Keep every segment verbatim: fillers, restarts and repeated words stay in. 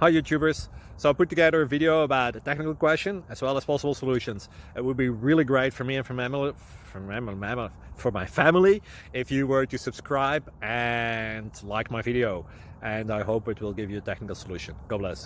Hi YouTubers! So I put together a video about a technical question as well as possible solutions. It would be really great for me and for, family, for, my, for my family if you were to subscribe and like my video. And I hope it will give you a technical solution. God bless.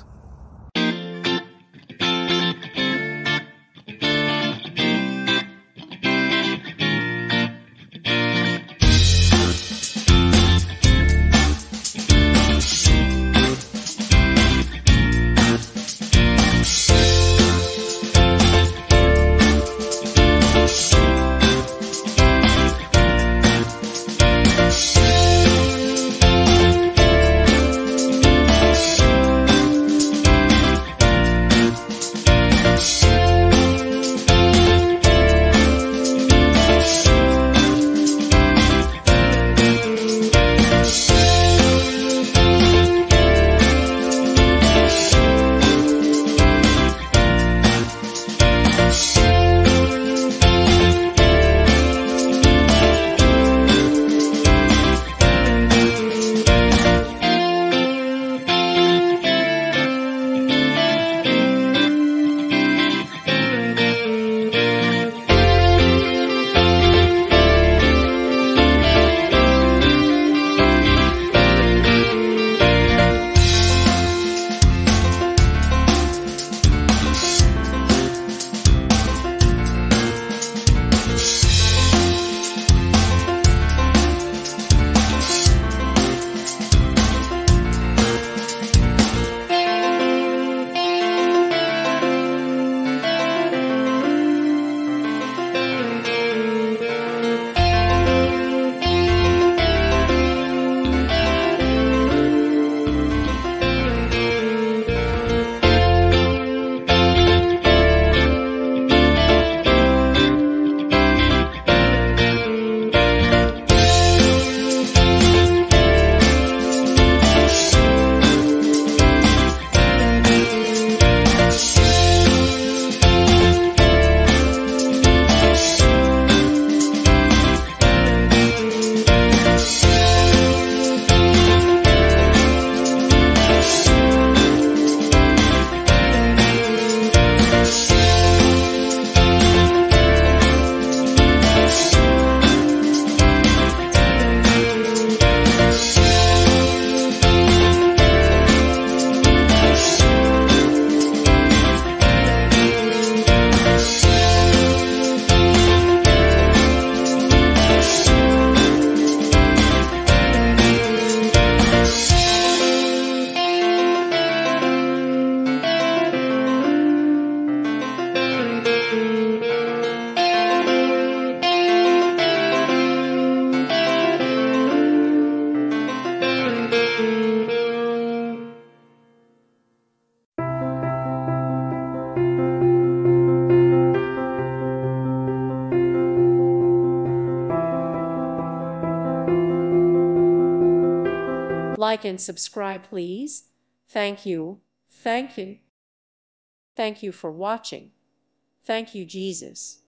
Like and subscribe, please. Thank you. Thank you. Thank you for watching. Thank you, Jesus.